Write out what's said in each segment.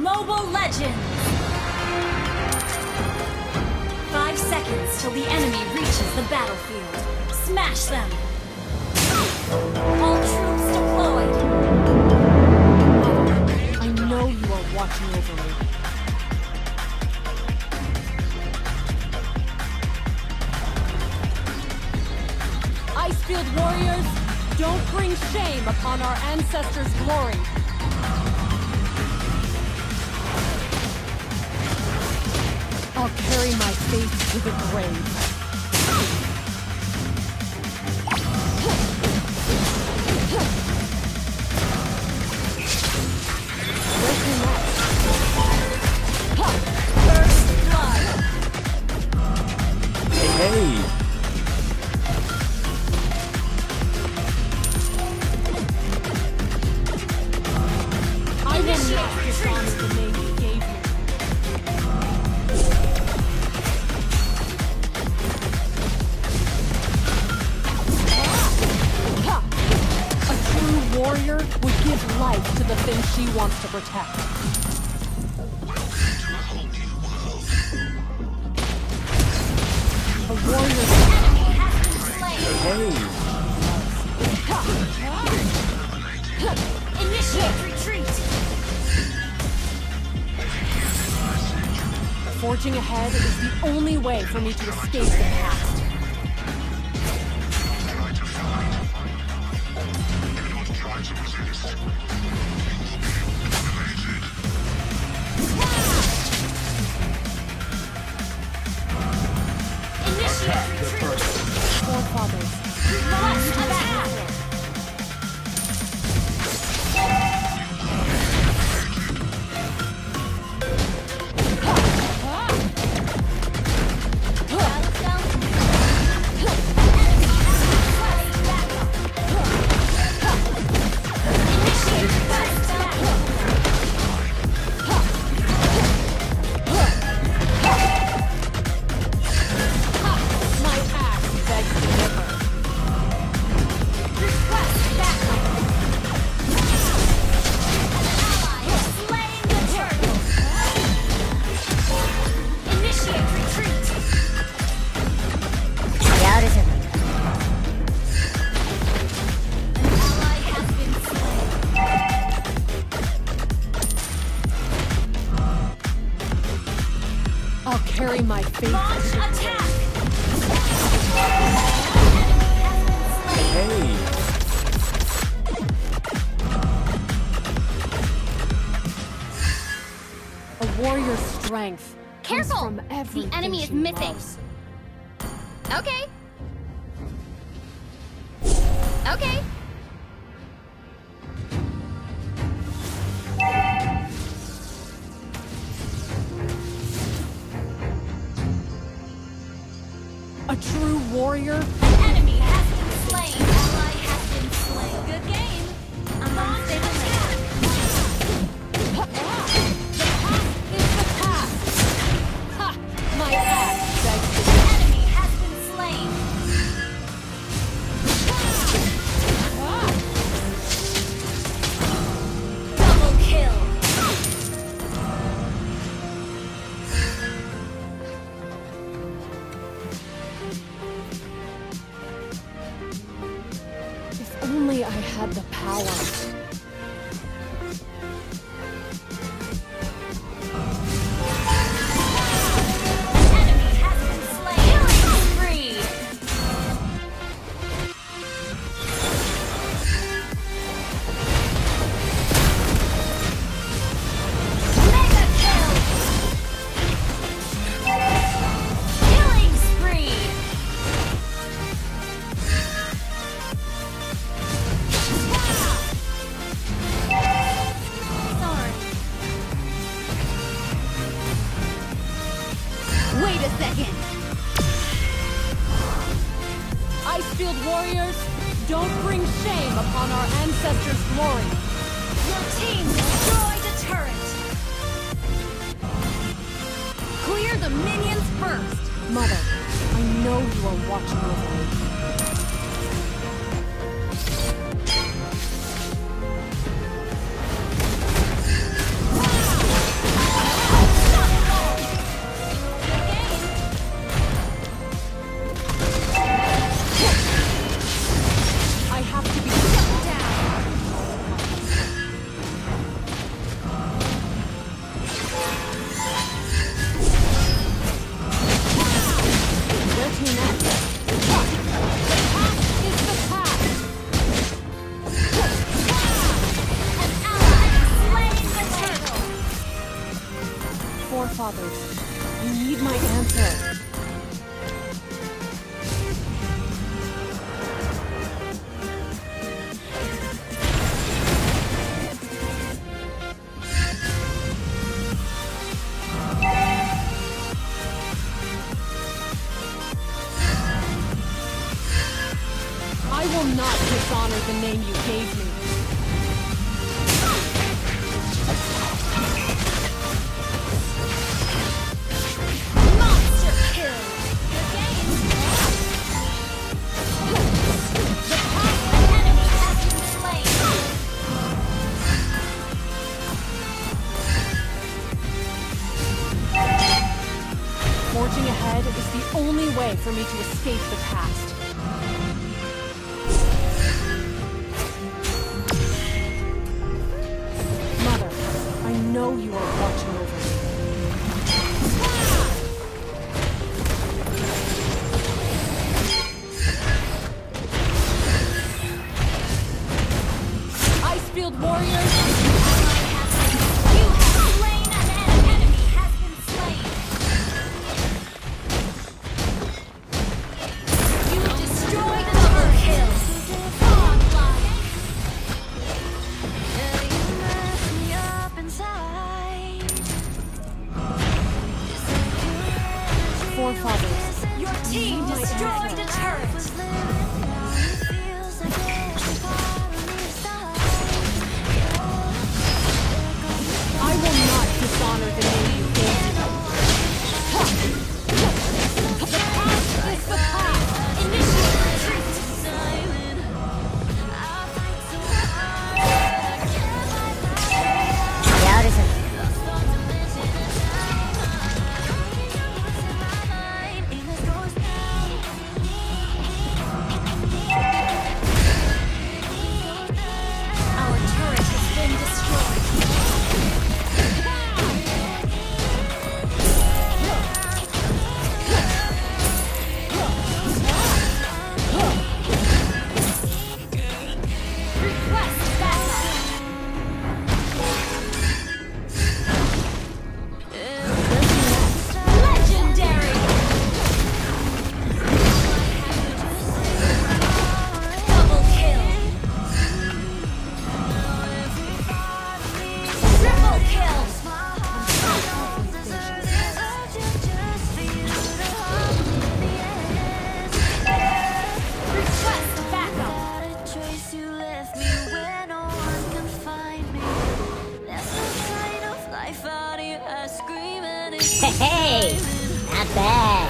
Mobile Legends! 5 seconds till the enemy reaches the battlefield. Smash them! All troops deployed! I know you are watching over me. Icefield warriors, don't bring shame upon our ancestors' glory. I'll carry my faith to the grave. First blood! Hey! I will not dishonor the name you gave me. A true warrior would give life to the thing she wants to protect. A warrior's Enemy has been slain! Hey! Initiate retreat! forging ahead is the only way for me to escape the past. Initiate retreat! Forefathers. Launch attack! I'll carry my faith. Launch attack! Hey! A warrior's strength. comes Careful! From everything The enemy is she missing. loves. Okay. Okay. A true warrior. An enemy has been slain. Ally has been slain. Good game. I'm on stage attack. The past is the past. Ha! My axe begs to An enemy has been slain. Double kill. If only I had the power. Enemy has been slain. Killing spree. Mega kill. Killing spree. Sorry. Wait a second. Icefield warriors, don't bring shame upon our ancestors' glory. Your team destroyed a turret. Clear the minions first. Mother, I know you are watching over me. my answer. I will not dishonor the name you gave me. Monster kill. Good game. The enemy has been slain. Forging ahead is the only way for me to escape the past. Mother, I know you are watching over me. Icefield warriors! You have slain an enemy has been slain. You destroyed double kill. Godlike. You messed me up inside. Forefathers, Your team destroyed a turret. I will not dishonor the name you gave me. The past is the past! Initiate retreat. Our turret has been destroyed. Request backup. Legendary. Double kill. Triple kill. Request backup. Hey, not bad.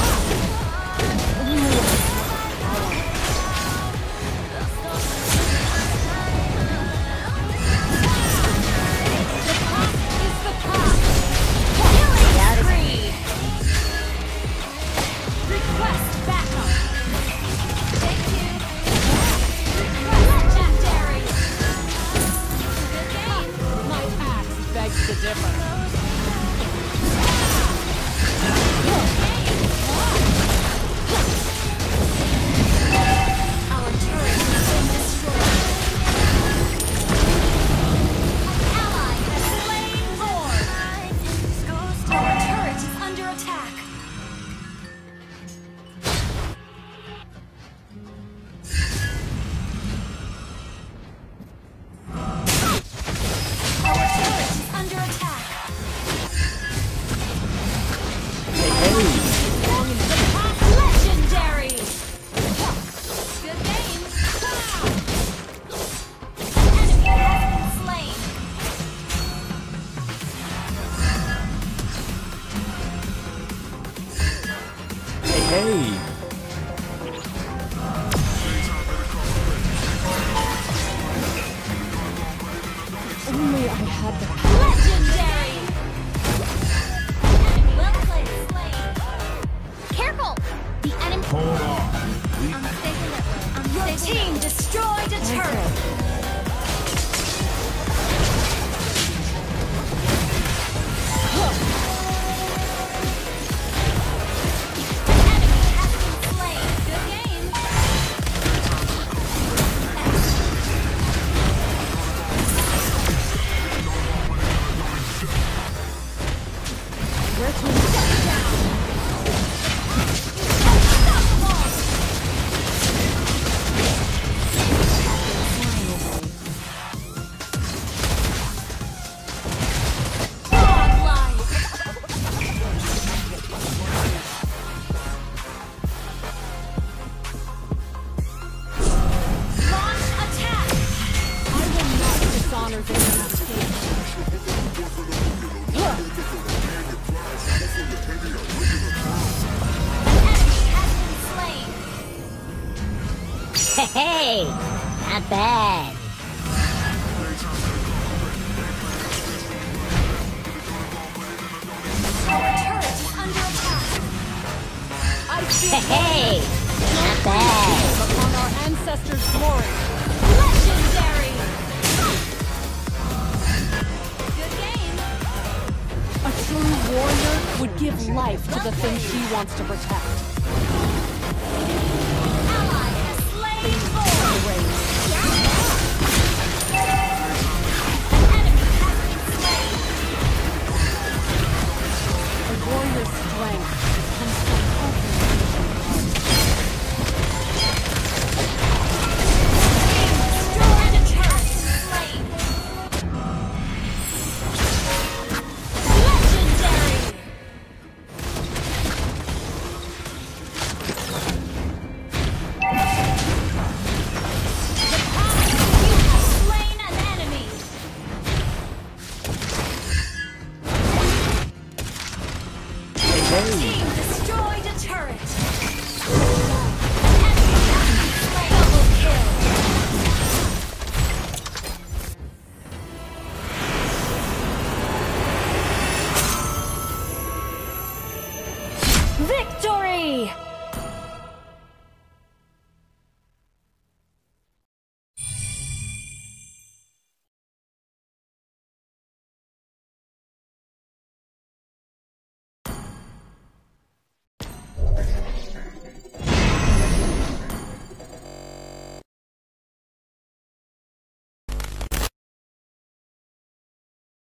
Is the past! Killing spree. Request backup. Thank you. Legendary. Good game. My axe begs to differ. Our turret has been destroyed. An ally has slain Lord. Our turret is under attack. Our turret is under attack. Legendary. Good game. Enemy has been slain. Hey! Only I had the Legendary. Enemy well played. Slain. Careful! The enemy. Hold on. Your team destroyed a turret. Enemy has been slain. Good game. Where to? Hey, not bad. Our turret is under attack. I feel Hey, not bad. shame upon our ancestors' glory. Legendary. Good game. A true warrior would give life to the thing she wants to protect. Ally has slain Lord. Rage. An enemy has been slain. A warrior's strength comes from open. Destroyed a turret. Slain. Legendary. You have slain an enemy. Team destroyed a turret. An enemy has been slain. Double kill. Victory!